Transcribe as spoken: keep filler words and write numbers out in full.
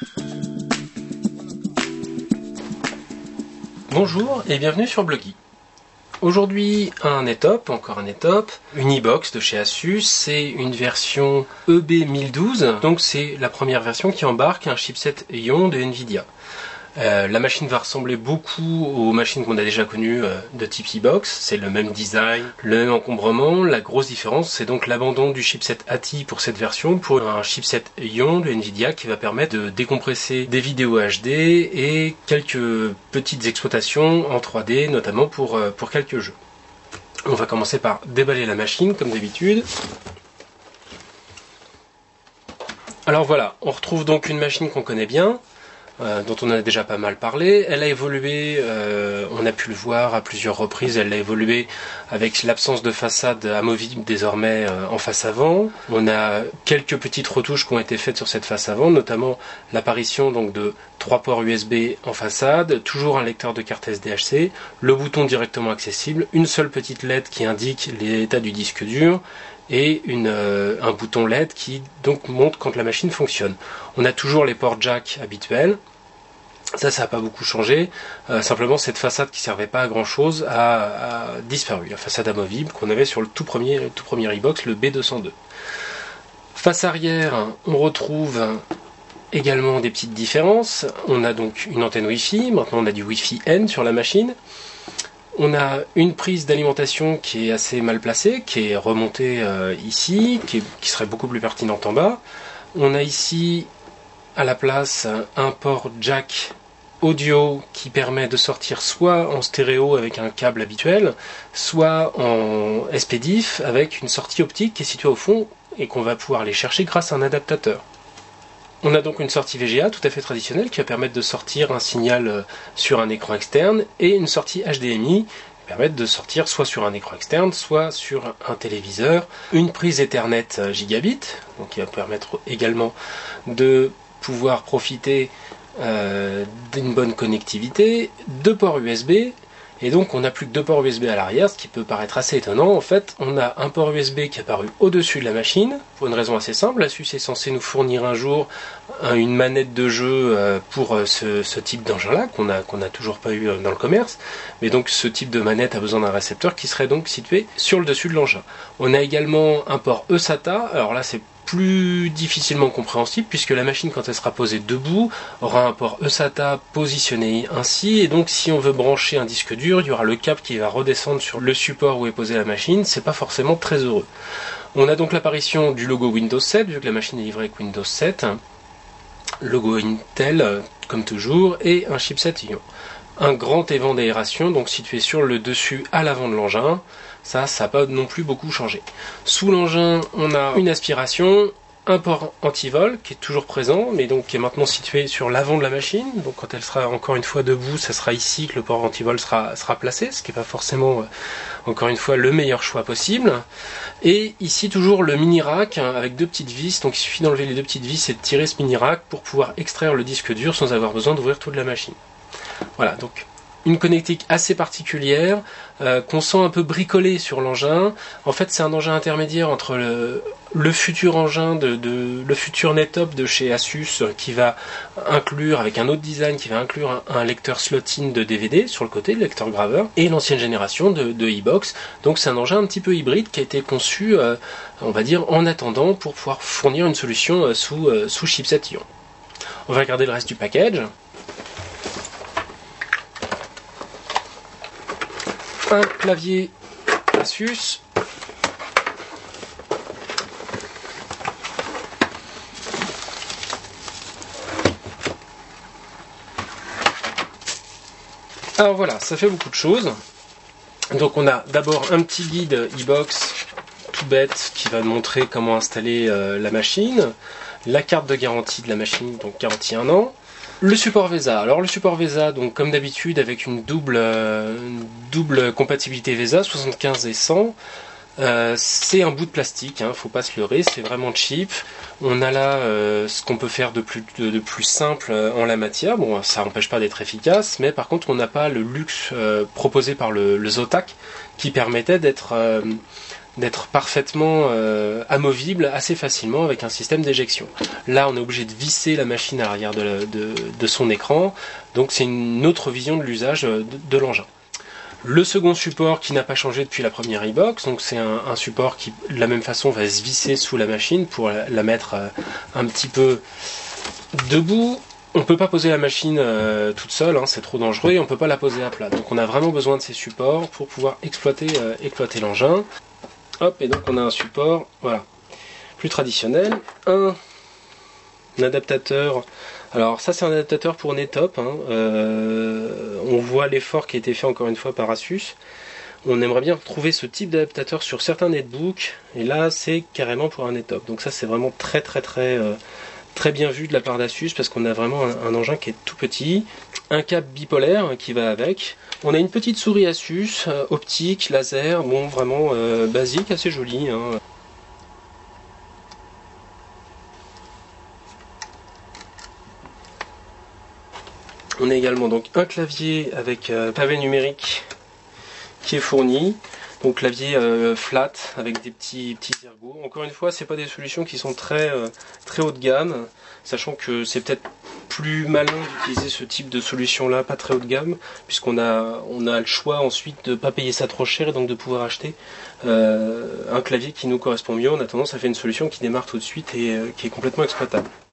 Bonjour et bienvenue sur Blogy. Aujourd'hui un Netop, encore un Netop, une iBox de chez Asus, c'est une version E B mille douze, donc c'est la première version qui embarque un chipset Ion de Nvidia. Euh, la machine va ressembler beaucoup aux machines qu'on a déjà connues euh, de type iBox, c'est le même design, le même encombrement. La grosse différence c'est donc l'abandon du chipset A T I pour cette version pour un chipset Ion de Nvidia qui va permettre de décompresser des vidéos H D et quelques petites exploitations en trois D, notamment pour, euh, pour quelques jeux. On va commencer par déballer la machine comme d'habitude. Alors voilà, on retrouve donc une machine qu'on connaît bien, Euh, dont on a déjà pas mal parlé. Elle a évolué, euh, on a pu le voir à plusieurs reprises, elle a évolué avec l'absence de façade amovible désormais euh, en face avant. On a quelques petites retouches qui ont été faites sur cette face avant, notamment l'apparition donc de trois ports U S B en façade, toujours un lecteur de carte S D H C, le bouton directement accessible, une seule petite L E D qui indique l'état du disque dur, et une, euh, un bouton L E D qui donc montre quand la machine fonctionne. On a toujours les ports jack habituels, ça ça n'a pas beaucoup changé, euh, simplement cette façade qui servait pas à grand chose a, a disparu, la façade amovible qu'on avait sur le tout premier, le tout premier iBox, le B deux cent deux. Face arrière, on retrouve également des petites différences. On a donc une antenne Wi-Fi, maintenant on a du Wi-Fi N sur la machine. On a une prise d'alimentation qui est assez mal placée, qui est remontée euh, ici, qui, est, qui serait beaucoup plus pertinente en bas. On a ici à la place un port jack audio qui permet de sortir soit en stéréo avec un câble habituel, soit en S P D I F avec une sortie optique qui est située au fond et qu'on va pouvoir aller chercher grâce à un adaptateur. On a donc une sortie V G A tout à fait traditionnelle qui va permettre de sortir un signal sur un écran externe et une sortie H D M I qui va permettre de sortir soit sur un écran externe, soit sur un téléviseur. Une prise Ethernet gigabit, donc qui va permettre également de pouvoir profiter euh, d'une bonne connectivité, deux ports U S B. Et donc on n'a plus que deux ports U S B à l'arrière, ce qui peut paraître assez étonnant. En fait, on a un port U S B qui est apparu au-dessus de la machine, pour une raison assez simple. Asus est censé nous fournir un jour une manette de jeu pour ce, ce type d'engin-là, qu'on a, qu'on n'a toujours pas eu dans le commerce. Mais donc ce type de manette a besoin d'un récepteur qui serait donc situé sur le dessus de l'engin. On a également un port E SATA, alors là c'est plus difficilement compréhensible puisque la machine, quand elle sera posée debout, aura un port E SATA positionné ainsi, et donc si on veut brancher un disque dur, il y aura le câble qui va redescendre sur le support où est posée la machine. C'est pas forcément très heureux. On a donc l'apparition du logo Windows sept, vu que la machine est livrée avec Windows sept, logo Intel comme toujours, et un chipset Ion. Un grand évent d'aération donc situé sur le dessus à l'avant de l'engin. Ça, ça n'a pas non plus beaucoup changé. Sous l'engin, on a une aspiration, un port anti-vol qui est toujours présent, mais donc qui est maintenant situé sur l'avant de la machine. Donc quand elle sera encore une fois debout, ça sera ici que le port anti-vol sera, sera placé, ce qui n'est pas forcément, encore une fois, le meilleur choix possible. Et ici, toujours le mini-rack avec deux petites vis. Donc il suffit d'enlever les deux petites vis et de tirer ce mini-rack pour pouvoir extraire le disque dur sans avoir besoin d'ouvrir toute la machine. Voilà, donc une connectique assez particulière, euh, qu'on sent un peu bricolé sur l'engin. En fait, c'est un engin intermédiaire entre le, le futur engin, de, de, le futur Netop de chez Asus, qui va inclure, avec un autre design, qui va inclure un, un lecteur slot-in de D V D sur le côté, le lecteur graveur, et l'ancienne génération de, de iBox. Donc c'est un engin un petit peu hybride qui a été conçu, euh, on va dire, en attendant pour pouvoir fournir une solution euh, sous, euh, sous chipset Ion. On va regarder le reste du package. Un clavier Asus, alors voilà, ça fait beaucoup de choses. Donc on a d'abord un petit guide iBox tout bête qui va montrer comment installer euh, la machine, la carte de garantie de la machine, donc garantie un an. Le support VESA. Alors le support VESA, donc comme d'habitude avec une double, euh, une double compatibilité VESA, soixante-quinze et cent. Euh, c'est un bout de plastique, hein, faut pas se leurrer, c'est vraiment cheap. On a là euh, ce qu'on peut faire de plus, de, de plus simple euh, en la matière. Bon, ça n'empêche pas d'être efficace, mais par contre on n'a pas le luxe euh, proposé par le, le Zotac qui permettait d'être euh, d'être parfaitement euh, amovible assez facilement avec un système d'éjection. Là, on est obligé de visser la machine à l'arrière de, la, de, de son écran, donc c'est une autre vision de l'usage de, de l'engin. Le second support qui n'a pas changé depuis la première e-box, donc c'est un, un support qui, de la même façon, va se visser sous la machine pour la, la mettre euh, un petit peu debout. On ne peut pas poser la machine euh, toute seule, hein, c'est trop dangereux, et on ne peut pas la poser à plat. Donc on a vraiment besoin de ces supports pour pouvoir exploiter, euh, exploiter l'engin. Hop, et donc on a un support, voilà, plus traditionnel, un, un adaptateur. Alors ça c'est un adaptateur pour Netop, hein. euh, on voit l'effort qui a été fait encore une fois par Asus. On aimerait bien retrouver ce type d'adaptateur sur certains netbooks, et là c'est carrément pour un Netop. Donc ça c'est vraiment très très très euh, très bien vu de la part d'Asus, parce qu'on a vraiment un, un engin qui est tout petit, un câble bipolaire qui va avec. On a une petite souris Asus, euh, optique, laser, bon vraiment euh, basique, assez jolie, hein. On a également donc un clavier avec euh, pavé numérique qui est fourni. Donc clavier euh, flat avec des petits petits ergots. Encore une fois, c'est pas des solutions qui sont très euh, très haut de gamme, sachant que c'est peut-être plus malin d'utiliser ce type de solution là, pas très haut de gamme, puisqu'on a on a le choix ensuite de pas payer ça trop cher et donc de pouvoir acheter euh, un clavier qui nous correspond mieux. En attendant, ça fait une solution qui démarre tout de suite et euh, qui est complètement exploitable.